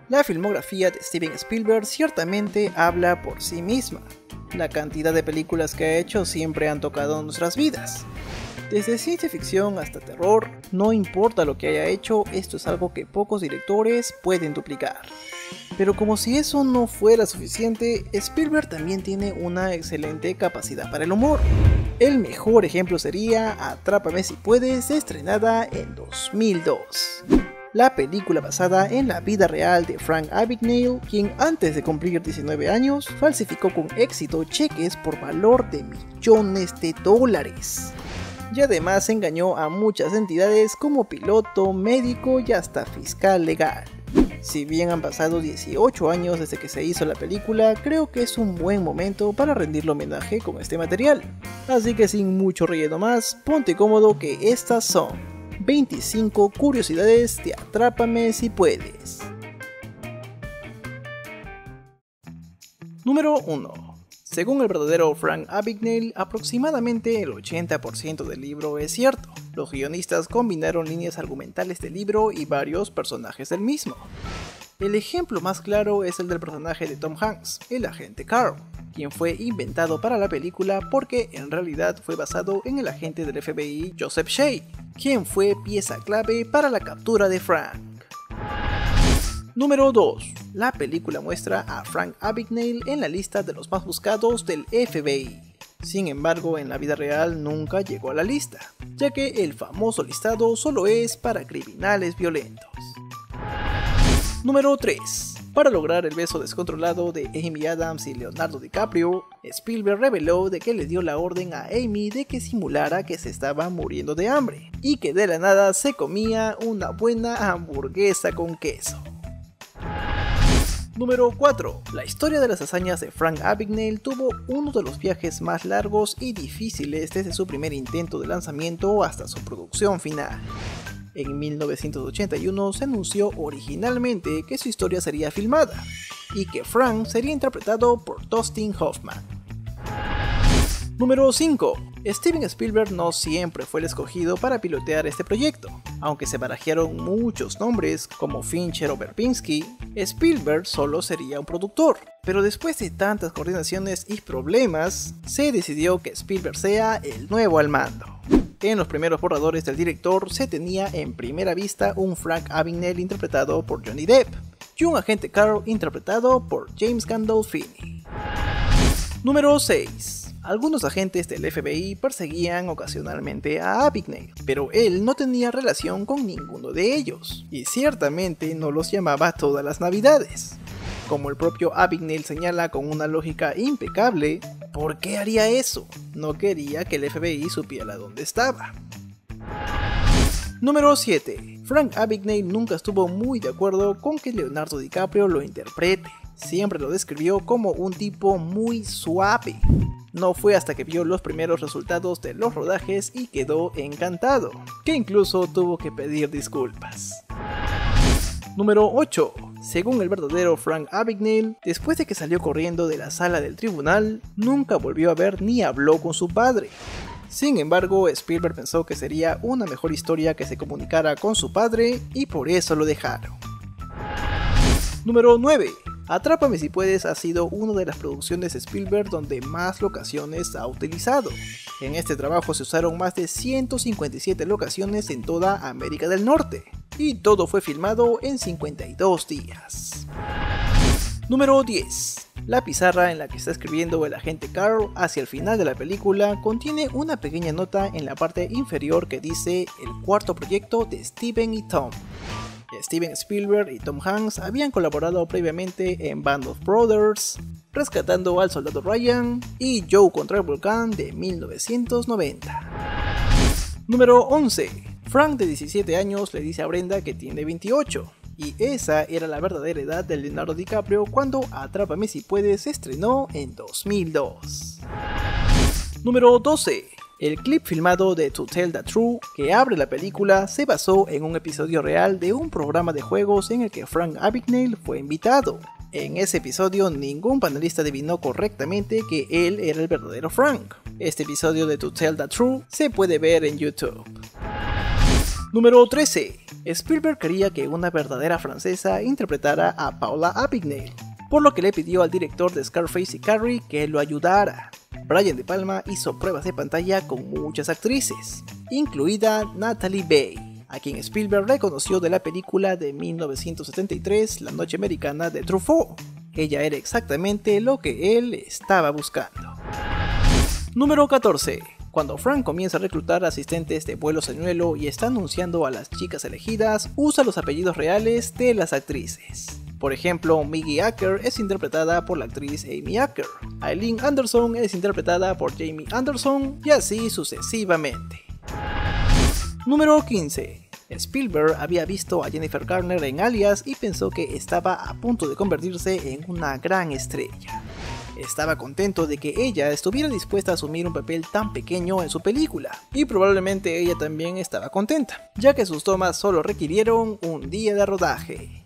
La filmografía de Steven Spielberg ciertamente habla por sí misma. La cantidad de películas que ha hecho siempre han tocado nuestras vidas. Desde ciencia ficción hasta terror, no importa lo que haya hecho, esto es algo que pocos directores pueden duplicar. Pero como si eso no fuera suficiente, Spielberg también tiene una excelente capacidad para el humor. El mejor ejemplo sería Atrápame si puedes, estrenada en 2002. La película basada en la vida real de Frank Abagnale, quien antes de cumplir 19 años falsificó con éxito cheques por valor de millones de dólares. Y además engañó a muchas entidades como piloto, médico y hasta fiscal legal. Si bien han pasado 18 años desde que se hizo la película, creo que es un buen momento para rendirle homenaje con este material. Así que sin mucho relleno más, ponte cómodo que estas son 25 curiosidades de Atrápame si puedes. Número 1. Según el verdadero Frank Abagnale, aproximadamente el 80% del libro es cierto. Los guionistas combinaron líneas argumentales del libro y varios personajes del mismo. El ejemplo más claro es el del personaje de Tom Hanks, el agente Carl, quien fue inventado para la película porque en realidad fue basado en el agente del FBI Joseph Shea, quien fue pieza clave para la captura de Frank. Número 2. La película muestra a Frank Abagnale en la lista de los más buscados del FBI. Sin embargo, en la vida real nunca llegó a la lista, ya que el famoso listado solo es para criminales violentos. Número 3. Para lograr el beso descontrolado de Amy Adams y Leonardo DiCaprio, Spielberg reveló de que le dio la orden a Amy de que simulara que se estaba muriendo de hambre, y que de la nada se comía una buena hamburguesa con queso. Número 4. La historia de las hazañas de Frank Abagnale tuvo uno de los viajes más largos y difíciles desde su primer intento de lanzamiento hasta su producción final. En 1981 se anunció originalmente que su historia sería filmada, y que Frank sería interpretado por Dustin Hoffman. Número 5. Steven Spielberg no siempre fue el escogido para pilotear este proyecto. Aunque se barajearon muchos nombres como Fincher o Verbinski, Spielberg solo sería un productor. Pero después de tantas coordinaciones y problemas, se decidió que Spielberg sea el nuevo al mando. En los primeros borradores del director se tenía en primera vista un Frank Abagnale interpretado por Johnny Depp y un agente Carl interpretado por James Gandolfini. Número 6. Algunos agentes del FBI perseguían ocasionalmente a Abagnale, pero él no tenía relación con ninguno de ellos, y ciertamente no los llamaba todas las navidades. Como el propio Abagnale señala con una lógica impecable, ¿por qué haría eso? No quería que el FBI supiera dónde estaba. Número 7. Frank Abagnale nunca estuvo muy de acuerdo con que Leonardo DiCaprio lo interprete. Siempre lo describió como un tipo muy suave. No fue hasta que vio los primeros resultados de los rodajes y quedó encantado, que incluso tuvo que pedir disculpas. Número 8. Según el verdadero Frank Abagnale, después de que salió corriendo de la sala del tribunal, nunca volvió a ver ni habló con su padre. Sin embargo, Spielberg pensó que sería una mejor historia que se comunicara con su padre y por eso lo dejaron. Número 9. Atrápame si puedes ha sido una de las producciones de Spielberg donde más locaciones ha utilizado. En este trabajo se usaron más de 157 locaciones en toda América del Norte, y todo fue filmado en 52 días. Número 10. La pizarra en la que está escribiendo el agente Carl hacia el final de la película contiene una pequeña nota en la parte inferior que dice el cuarto proyecto de Steven y Tom. Steven Spielberg y Tom Hanks habían colaborado previamente en Band of Brothers, Rescatando al Soldado Ryan y Joe contra el Volcán de 1990. Número 11. Frank, de 17 años, le dice a Brenda que tiene 28, y esa era la verdadera edad de Leonardo DiCaprio cuando Atrápame si puedes se estrenó en 2002. Número 12. El clip filmado de To Tell the Truth que abre la película se basó en un episodio real de un programa de juegos en el que Frank Abagnale fue invitado. En ese episodio ningún panelista adivinó correctamente que él era el verdadero Frank. Este episodio de To Tell the Truth se puede ver en YouTube. Número 13. Spielberg quería que una verdadera francesa interpretara a Paula Abigail, por lo que le pidió al director de Scarface y Carrie que lo ayudara. Brian De Palma hizo pruebas de pantalla con muchas actrices, incluida Natalie Bay, a quien Spielberg reconoció de la película de 1973 La Noche Americana de Truffaut. Ella era exactamente lo que él estaba buscando. Número 14. Cuando Frank comienza a reclutar asistentes de vuelo señuelo y está anunciando a las chicas elegidas, usa los apellidos reales de las actrices. Por ejemplo, Maggie Acker es interpretada por la actriz Amy Acker, Eileen Anderson es interpretada por Jamie Anderson y así sucesivamente. Número 15. Spielberg había visto a Jennifer Garner en Alias y pensó que estaba a punto de convertirse en una gran estrella. Estaba contento de que ella estuviera dispuesta a asumir un papel tan pequeño en su película, y probablemente ella también estaba contenta, ya que sus tomas solo requirieron un día de rodaje.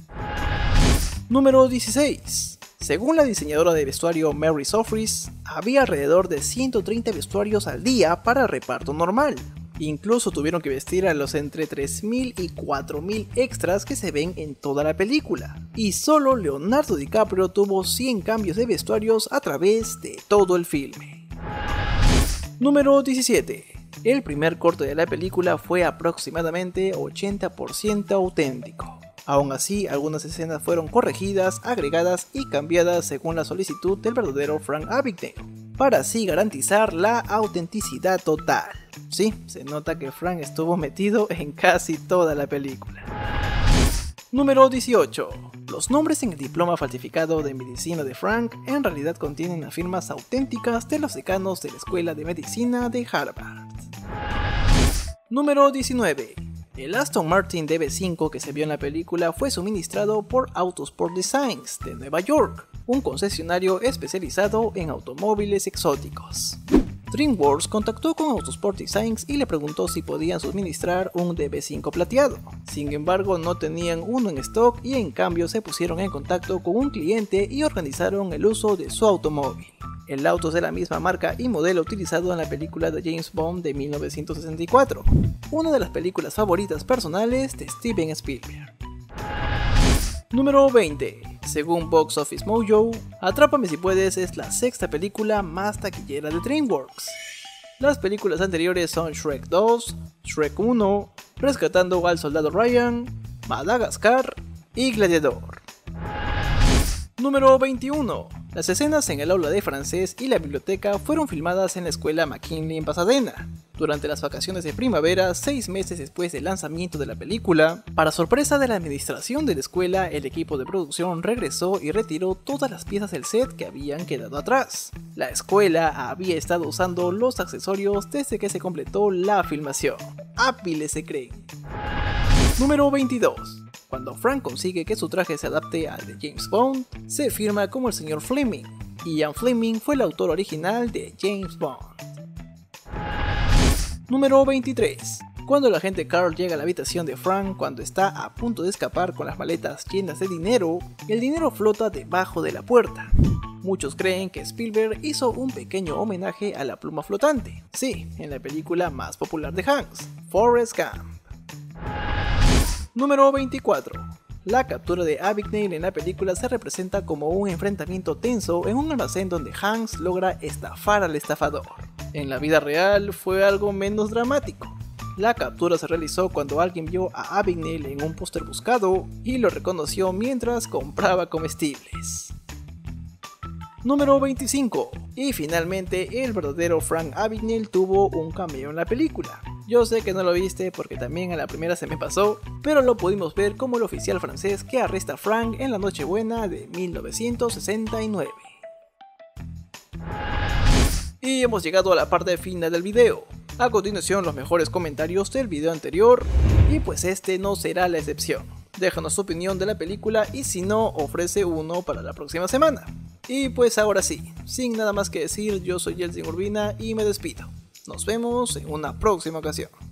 Número 16. Según la diseñadora de vestuario Mary Sofris, había alrededor de 130 vestuarios al día para reparto normal. Incluso tuvieron que vestir a los entre 3.000 y 4.000 extras que se ven en toda la película. Y solo Leonardo DiCaprio tuvo 100 cambios de vestuarios a través de todo el filme. Número 17. El primer corte de la película fue aproximadamente 80% auténtico. Aún así, algunas escenas fueron corregidas, agregadas y cambiadas según la solicitud del verdadero Frank Abagnale, para así garantizar la autenticidad total. Sí, se nota que Frank estuvo metido en casi toda la película. Número 18. Los nombres en el diploma falsificado de medicina de Frank en realidad contienen las firmas auténticas de los decanos de la Escuela de Medicina de Harvard. Número 19. El Aston Martin DB5 que se vio en la película fue suministrado por Autosport Designs de Nueva York, un concesionario especializado en automóviles exóticos. DreamWorks contactó con Autosport Designs y le preguntó si podían suministrar un DB5 plateado. Sin embargo, no tenían uno en stock y en cambio se pusieron en contacto con un cliente y organizaron el uso de su automóvil. El auto es de la misma marca y modelo utilizado en la película de James Bond de 1964, una de las películas favoritas personales de Steven Spielberg. Número 20. Según Box Office Mojo, Atrápame si puedes es la sexta película más taquillera de DreamWorks. Las películas anteriores son Shrek 2, Shrek 1, Rescatando al Soldado Ryan, Madagascar y Gladiador. Número 21. Las escenas en el aula de francés y la biblioteca fueron filmadas en la escuela McKinley en Pasadena. Durante las vacaciones de primavera, 6 meses después del lanzamiento de la película, para sorpresa de la administración de la escuela, el equipo de producción regresó y retiró todas las piezas del set que habían quedado atrás. La escuela había estado usando los accesorios desde que se completó la filmación. Hábiles se creen. Número 22. Cuando Frank consigue que su traje se adapte al de James Bond, se firma como el señor Fleming. Ian Fleming fue el autor original de James Bond. Número 23. Cuando el agente Carl llega a la habitación de Frank cuando está a punto de escapar con las maletas llenas de dinero, el dinero flota debajo de la puerta. Muchos creen que Spielberg hizo un pequeño homenaje a la pluma flotante, sí, en la película más popular de Hanks, Forrest Gump. Número 24. La captura de Abagnale en la película se representa como un enfrentamiento tenso en un almacén donde Hanks logra estafar al estafador. En la vida real fue algo menos dramático. La captura se realizó cuando alguien vio a Abagnale en un póster buscado y lo reconoció mientras compraba comestibles. Número 25. Y finalmente el verdadero Frank Abagnale tuvo un cameo en la película. Yo sé que no lo viste porque también a la primera se me pasó, pero lo pudimos ver como el oficial francés que arresta a Frank en la Nochebuena de 1969. Y hemos llegado a la parte final del video. A continuación los mejores comentarios del video anterior, y pues este no será la excepción. Déjanos tu opinión de la película y si no, ofrece uno para la próxima semana. Y pues ahora sí, sin nada más que decir, yo soy Yeltsin Urbina y me despido. Nos vemos en una próxima ocasión.